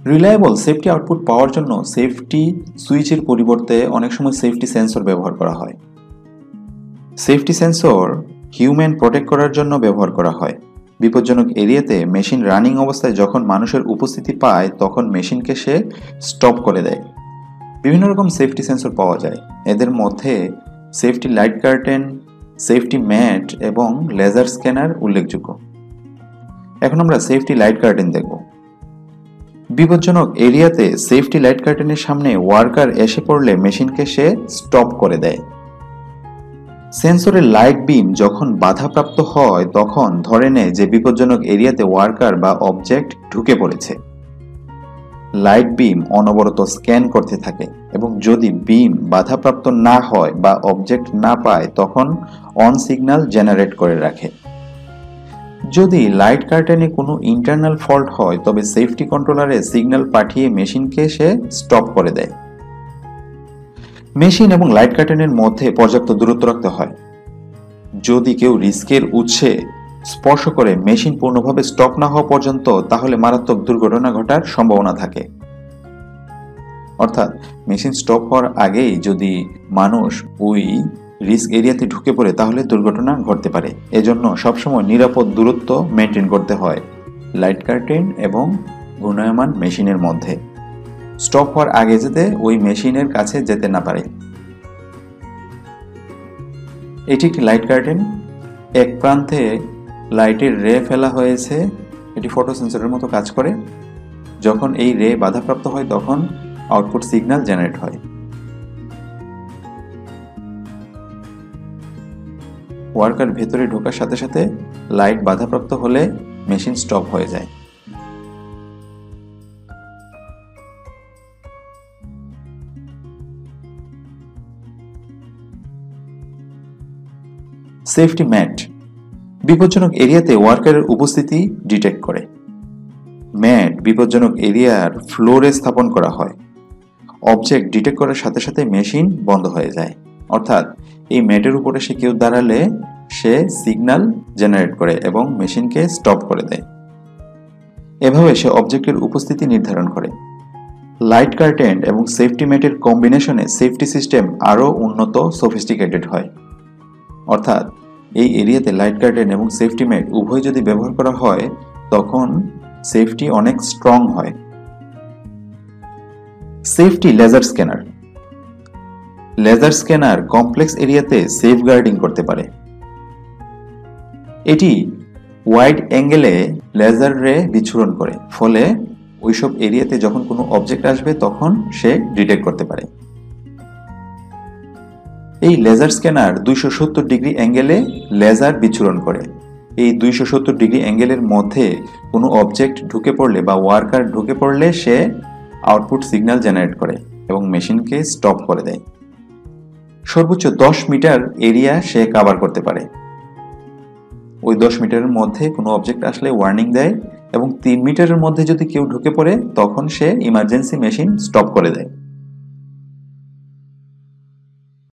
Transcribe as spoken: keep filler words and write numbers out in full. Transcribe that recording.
Reliable safety output পাওয়ার জন্য safety সুইচের পরিবর্তে অনেক সময় সেফটি সেন্সর ব্যবহার করা হয়। সেফটি সেন্সর হিউম্যান প্রোটেক্ট করার জন্য ব্যবহার করা হয়। বিপজ্জনক এরিয়াতে মেশিন রানিং অবস্থায় যখন মানুষের উপস্থিতি পায় তখন মেশিনকে সে স্টপ করে দেয়। বিভিন্ন রকম সেফটি সেন্সর পাওয়া যায়। এদের মধ্যে safety light curtain, safety mat এবং লেজার স্ক্যানার উল্লেখযোগ্য। এখন আমরা সেফটি লাইট কার্টেন দেখব। বিপজ্জনক এরিয়াতে সেফটি লাইট কার্টেনের সামনে ওয়ার্কার এসে পড়লে মেশিনকে সে স্টপ করে দেয়। সেন্সরের লাইট বিম যখন বাধাপ্রাপ্ত হয় তখন ধরে নেয় যে বিপজ্জনক এরিয়াতে ওয়ার্কার বা অবজেক্ট ঢুকে পড়েছে। লাইট বিম অনবরত স্ক্যান করতে থাকে এবং যদি বিম বাধাপ্রাপ্ত না হয় বা অবজেক্ট না পায় তখন অন সিগন্যাল জেনারেট করে রাখে। যদি লাইট কার্টেনে কোনো ইন্টারনাল ফল্ট হয় তবে সেফটি কন্ট্রোলারে সিগন্যাল পাঠিয়ে মেশিনকে সে স্টপ করে দেয়। মেশিন এবং লাইট কার্টেনের মধ্যে পর্যাপ্ত দূরত্ব রাখতে হয়। যদি কেউ রিস্কের উৎসে স্পর্শ করে মেশিন পূর্ণভাবে স্টপ না হওয়া পর্যন্ত তাহলে মারাত্মক দুর্ঘটনা ঘটার সম্ভাবনা থাকে। অর্থাৎ মেশিন স্টপ হওয়ার আগেই যদি মানুষ ওই রিস্ক এরিয়াতে ঢুকে পড়ে তাহলে দুর্ঘটনা ঘটতে পারে। এজন্য সবসময় নিরাপদ দূরত্ব মেনটেন করতে হয় লাইট কার্টেন এবং ঘূর্ণায়মান মেশিনের মধ্যে। স্টপ হওয়ার আগে যাতে ওই মেশিনের কাছে যেতে না পারে। এটি একটি লাইট কার্টেন। এক প্রান্তে লাইটের রে ফেলা হয়েছে। এটি ফটো সেন্সরের মতো কাজ করে। যখন এই রে বাধাপ্রাপ্ত হয় তখন আউটপুট সিগন্যাল জেনারেট হয়। ওয়ার্কার ভেতরে ঢোকার সাথে সাথে লাইট বাধাপ্রাপ্ত হলে মেশিন স্টপ হয়ে যায়। সেফটি ম্যাট বিপজ্জনক এরিয়াতে ওয়ার্কারের উপস্থিতি ডিটেক্ট করে। ম্যাট বিপজ্জনক এরিয়ার ফ্লোরে স্থাপন করা হয়। অবজেক্ট ডিটেক্ট করার সাথে সাথে মেশিন বন্ধ হয়ে যায়। অর্থাৎ এই ম্যাটের উপরে সে কেউ দাঁড়ালে সে সিগন্যাল জেনারেট করে এবং মেশিনকে স্টপ করে দেয়। এভাবে সে অবজেক্টের উপস্থিতি নির্ধারণ করে। লাইট কার্টেন এবং সেফটি ম্যাটের কম্বিনেশনে সেফটি সিস্টেম আরও উন্নত সফিস্টিকেটেড হয়। অর্থাৎ এই এরিয়াতে লাইট কার্টেন এবং সেফটি ম্যাট উভয় যদি ব্যবহার করা হয় তখন সেফটি অনেক স্ট্রং হয়। Safety laser scanner laser scanner complex এরিয়াতে সেফগার্ডিং করতে পারে। এটি ওয়াইড অ্যাঙ্গেলে লেজার রে বিচ্ছুরণ করে, ফলে ওইসব এরিয়াতে যখন কোনো অবজেক্ট আসবে তখন সে ডিটেক্ট করতে পারে। এই লেজার স্ক্যানার দুইশো সত্তর ডিগ্রি অ্যাঙ্গেলে লেজার বিচ্ছুরণ করে। এই দুইশো সত্তর ডিগ্রি অ্যাঙ্গেলের মধ্যে কোনো অবজেক্ট ঢুকে পড়লে বা ওয়ার্কার ঢুকে পড়লে সে আউটপুট সিগন্যাল জেনারেট করে এবং মেশিনকে স্টপ করে দেয়। সর্বোচ্চ দশ মিটার এরিয়া সে কভার করতে পারে। ওই দশ মিটারের মধ্যে কোনো অবজেক্ট আসলে ওয়ার্নিং দেয় এবং তিন মিটারের মধ্যে যদি কেউ ঢুকে পড়ে তখন সে ইমার্জেন্সি মেশিন স্টপ করে দেয়।